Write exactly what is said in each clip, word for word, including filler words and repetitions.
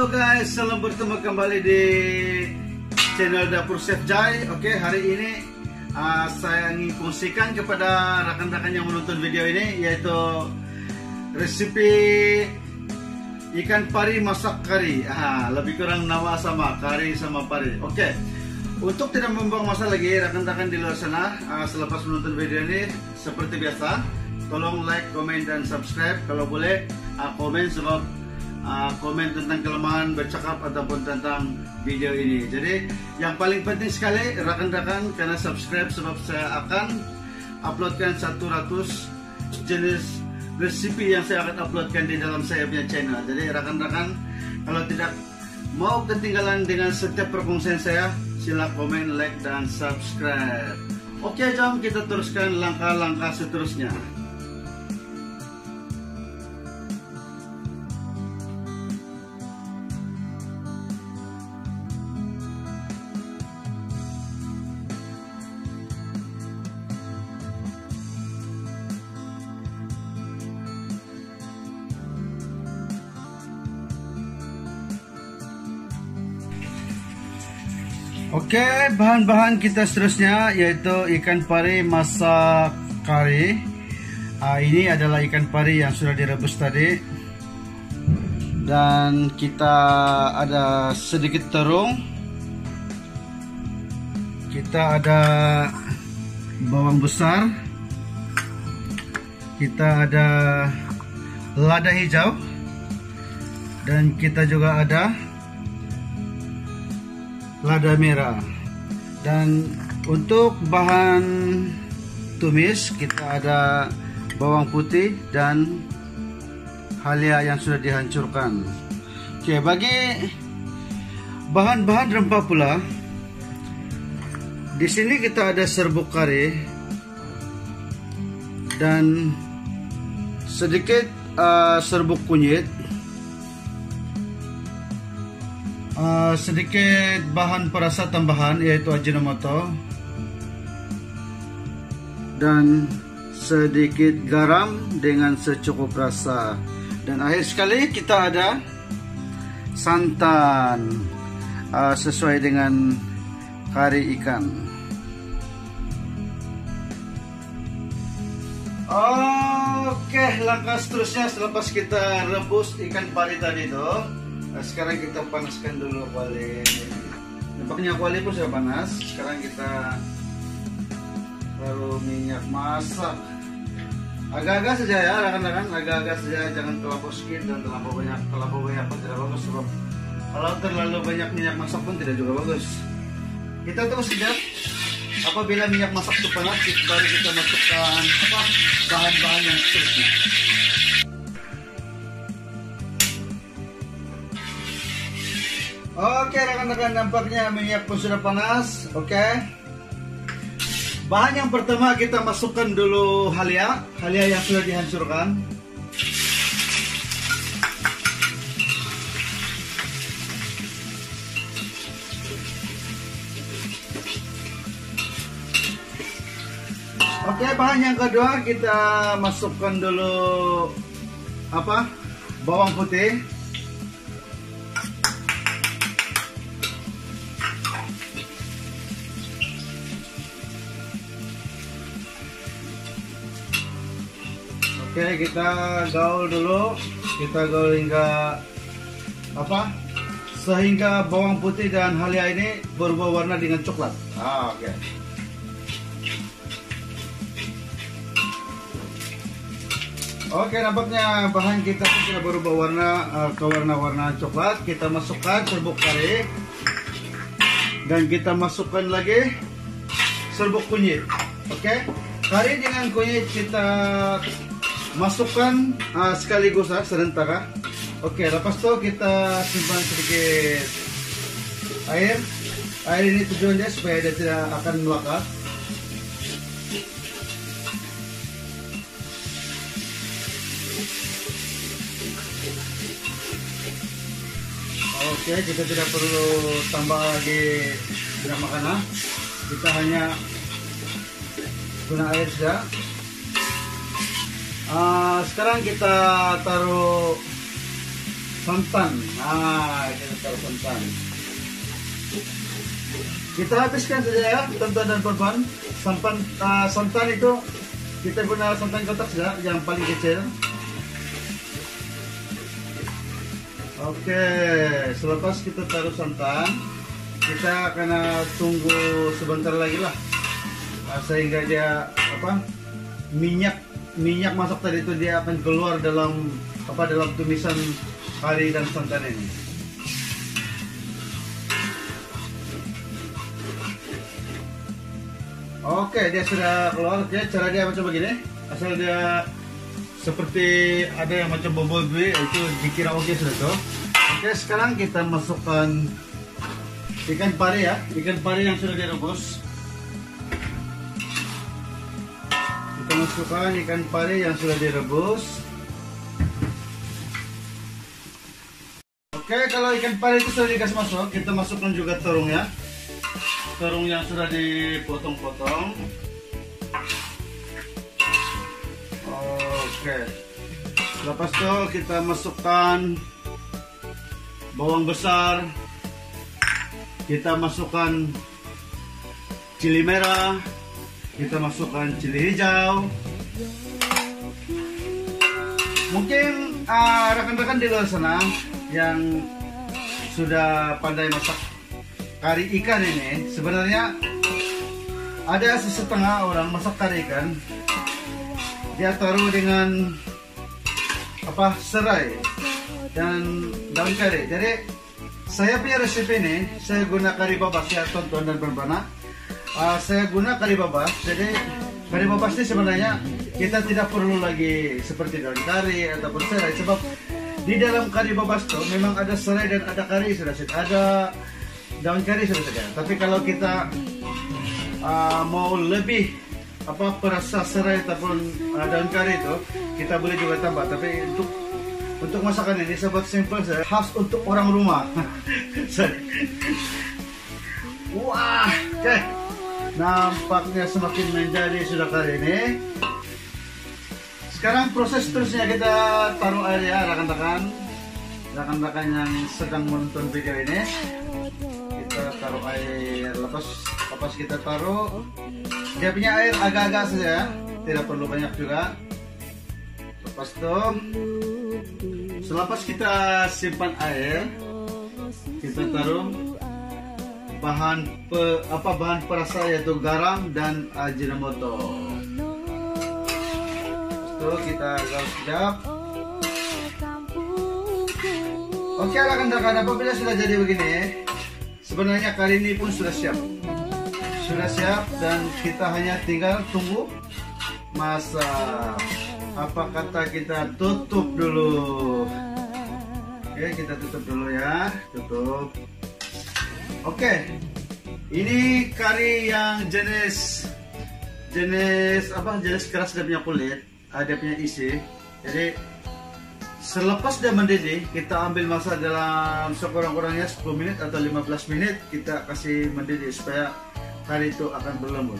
Halo guys, selamat bertemu kembali di channel Dapur Chef Jai. Oke, hari ini uh, saya ingin kongsikan kepada rekan-rekan yang menonton video ini, yaitu resepi ikan pari masak kari. Ah, lebih kurang nama sama, kari sama pari. Oke, untuk tidak membuang masa lagi, rekan-rekan di luar sana, uh, selepas menonton video ini, seperti biasa, tolong like, komen, dan subscribe. Kalau boleh, uh, komen sebab Uh, komen tentang kelemahan bercakap ataupun tentang video ini. Jadi yang paling penting sekali rekan-rekan karena subscribe, sebab saya akan uploadkan seratus jenis resipi yang saya akan uploadkan di dalam saya punya channel. Jadi rekan-rekan kalau tidak mau ketinggalan dengan setiap perkongsian saya, sila komen, like, dan subscribe. Oke, jom kita teruskan langkah-langkah seterusnya. Oke, bahan-bahan kita seterusnya yaitu ikan pari masak kari. uh, Ini adalah ikan pari yang sudah direbus tadi. Dan kita ada sedikit terung. Kita ada bawang besar. Kita ada lada hijau. Dan kita juga ada lada merah. Dan untuk bahan tumis kita ada bawang putih dan halia yang sudah dihancurkan. Oke, bagi bahan-bahan rempah pula, di sini kita ada serbuk kari dan sedikit uh, serbuk kunyit. Uh, sedikit bahan perasa tambahan yaitu Ajinomoto, dan sedikit garam dengan secukup rasa. Dan akhir sekali kita ada santan uh, sesuai dengan kari ikan. Oke, langkah seterusnya selepas kita rebus ikan pari tadi itu, nah, sekarang kita panaskan dulu kuali. Nampaknya kuali pun sudah panas. Sekarang kita taruh minyak masak. Agak-agak saja ya rekan-rekan, agak-agak saja, jangan terlalu sedikit dan terlalu banyak. Terlalu banyak pun tidak bagus, sebab kalau terlalu banyak minyak masak pun tidak juga bagus. Kita tunggu sekejap. Apabila minyak masak itu panas, baru kita masukkan apa bahan-bahan yang seterusnya. Oke rekan-rekan, nampaknya minyak pun sudah panas. Oke, bahan yang pertama kita masukkan dulu halia, halia yang sudah dihancurkan. Oke, bahan yang kedua kita masukkan dulu apa bawang putih. Oke, kita gaul dulu, kita gaul hingga apa? Sehingga bawang putih dan halia ini berubah warna dengan coklat. Ah, oke. Oke, nampaknya bahan kita sudah berubah warna uh, ke warna-warna coklat. Kita masukkan serbuk kari dan kita masukkan lagi serbuk kunyit. Oke, kari dengan kunyit kita masukkan uh, sekaligus uh, serentak. Uh. Oke, lepas itu kita simpan sedikit air. Air ini tujuannya supaya dia tidak akan melekat. Oke, kita tidak perlu tambah lagi gula makanan. Kita hanya guna air saja. Uh, sekarang kita taruh santan. Nah, kita taruh santan. Kita habiskan saja ya, teman-teman dan korban. Santan, uh, santan itu kita guna santan kotak saja, yang paling kecil. Oke, selepas kita taruh santan, kita akan tunggu sebentar lagi lah, uh, sehingga dia apa minyak minyak masak tadi itu dia akan keluar dalam apa dalam tumisan kari dan santan ini. Oke, dia sudah keluar. Oke, cara dia macam begini. Asal dia seperti ada yang macam bumbu-bumbu itu dikira oke sudah tuh. Oke, sekarang kita masukkan ikan pari ya, ikan pari yang sudah direbus. Kita masukkan ikan pari yang sudah direbus. Oke, kalau ikan pari itu sudah dikasih masuk, kita masukkan juga terung ya. Terung yang sudah dipotong-potong. Oke. Lepas itu kita masukkan bawang besar. Kita masukkan cili merah. Kita masukkan cili hijau. Mungkin rekan-rekan uh, di luar sana yang sudah pandai masak kari ikan ini, sebenarnya ada sesetengah orang masak kari ikan, dia taruh dengan apa serai dan daun kari. Jadi saya punya resep ini, saya guna kari babas ya tonton dan berbana. Uh, saya guna kari babas. Jadi kari babas ini sebenarnya kita tidak perlu lagi seperti daun kari ataupun serai, sebab di dalam kari babas itu memang ada serai dan ada kari sudah ada daun kari sudah saja. Tapi kalau kita uh, mau lebih apa perasa serai ataupun uh, daun kari itu, kita boleh juga tambah. Tapi untuk untuk masakan ini saya buat simple saja, khas untuk orang rumah. Wah, oke, okay. Nampaknya semakin menjadi sudah kali ini. Sekarang proses terusnya kita taruh air ya rekan-rekan, rekan-rekan yang sedang menonton video ini. Kita taruh air, lepas lepas kita taruh, dia punya air agak-agak saja, tidak perlu banyak juga. Lepas itu, selepas kita simpan air, kita taruh bahan pe, apa bahan perasa yaitu garam dan ajinomoto. Lepas itu kita garam sedap. Oke rekan-rekan, apabila sudah jadi begini, sebenarnya kali ini pun sudah siap, sudah siap dan kita hanya tinggal tunggu masak. Apa kata kita tutup dulu? Oke, kita tutup dulu ya, tutup. Oke, ini kari yang jenis jenis apa? Jenis keras, dia punya kulit, ada punya isi. Jadi selepas dia mendidih, kita ambil masa dalam sekurang-kurangnya sepuluh menit atau lima belas menit, kita kasih mendidih supaya kari itu akan berlembut.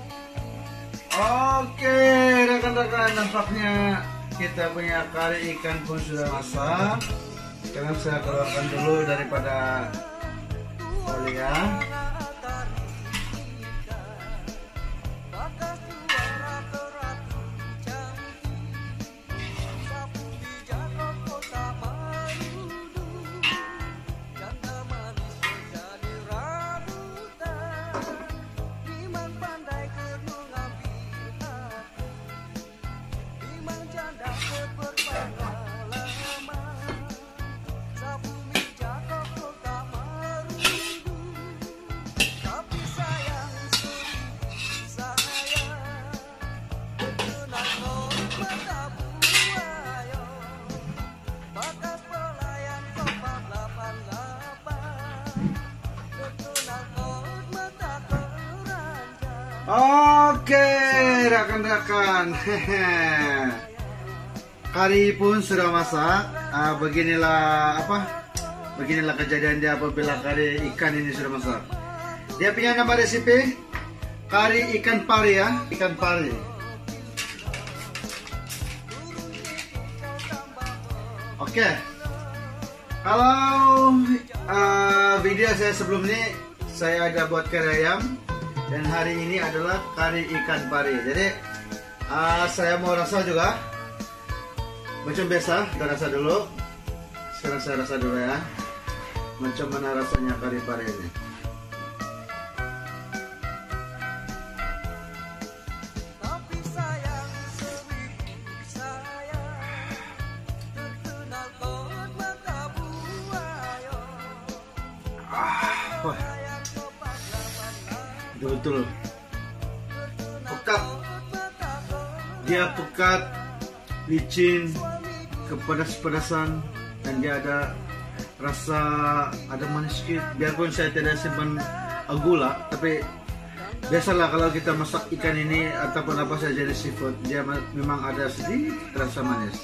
Oke, rekan-rekan, nampaknya kita punya kari ikan pun sudah masak. Sekarang saya keluarkan dulu daripada oli ya. Oke rekan-rekan, kari pun sudah masak. Ah, beginilah apa? Beginilah kejadian dia apabila kari ikan ini sudah masak. Dia punya nama resipi kari ikan pari ya, ikan pari. Oke, Kalau uh, video saya sebelum ini saya ada buat kari ayam, dan hari ini adalah kari ikan pari. Jadi uh, saya mau rasa juga macam biasa, kita rasa dulu. Sekarang saya rasa dulu ya, macam mana rasanya kari pari ini. Wah, betul-betul pekat, dia pekat, licin, kepedas-pedasan, dan dia ada rasa, ada manis sedikit. Biarpun saya tidak simpan gula, tapi biasalah kalau kita masak ikan ini ataupun apa saja jenis seafood, dia memang ada sedikit rasa manis.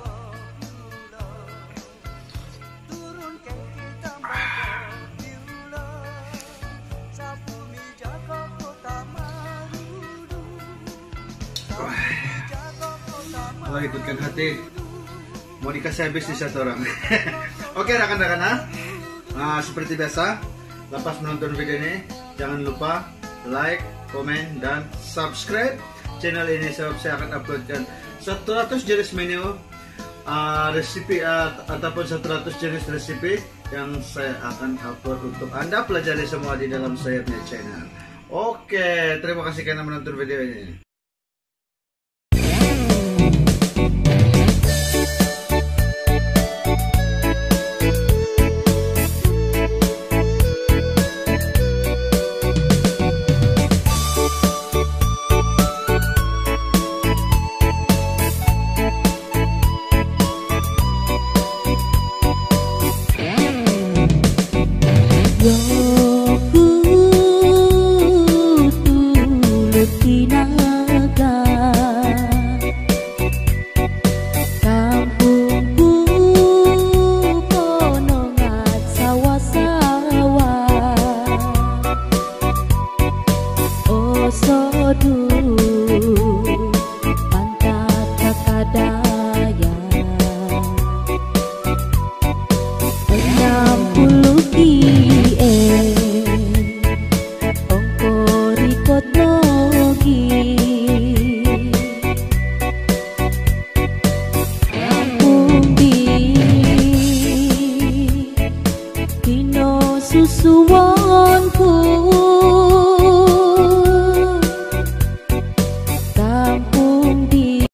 Kalau ikutkan hati, mau dikasih habis di satu orang. Oke rekan-rekan, nah, seperti biasa, lepas menonton video ini jangan lupa like, komen, dan subscribe channel ini, sebab saya akan uploadkan seratus jenis menu uh, resipi uh, ataupun seratus jenis resipi yang saya akan upload untuk Anda pelajari semua di dalam saya punya channel. Oke, terima kasih karena menonton video ini. Yo